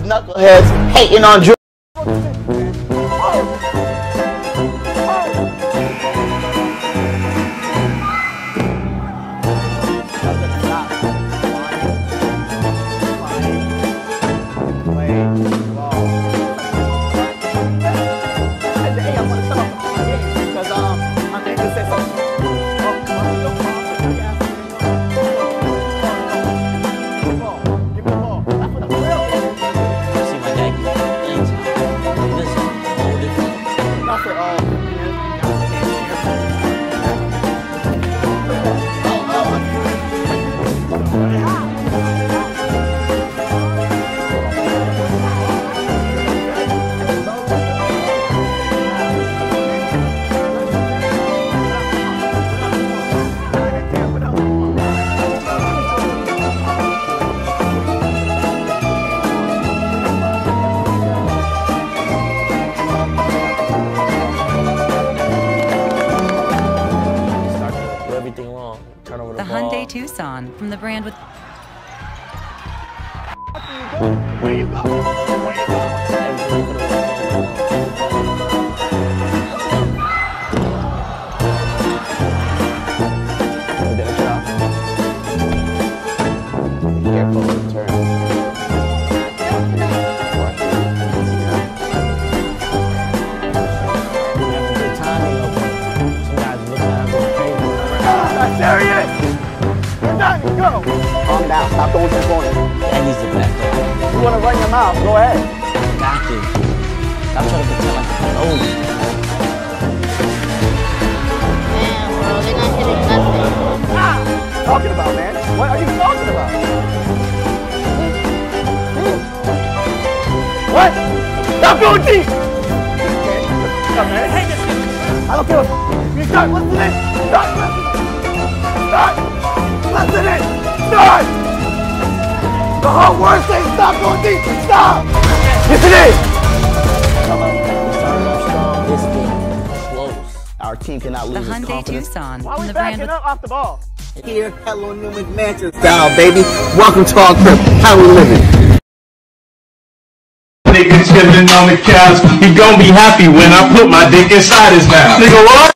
knuckleheads hating on Drew. The Hyundai Tucson from the brand with... Careful with the turn. Serious! You're done, go! Calm down, stop throwing your corner. That needs to back up. You wanna run your mouth, go ahead. Got this. Stop trying to pretend like I know you. Damn, bro, they're not hitting nothing. Ah! Talking about, man? What are you talking about? What? Stop going deep! Come, man. Hey, I don't care. You start listening. Start listening. Start listening. Start. The whole word saying stop going deep. Stop. Yes, it is. This game is close. Our team cannot The lose its Hyundai confidence. Tucson Why are from we the brand backing with... up off the ball? Here, hello Newman Mansion style, baby. Welcome to our crib. How we living? Nigga chillin' on the couch, he gon' be happy when I put my dick inside his mouth. Nigga what?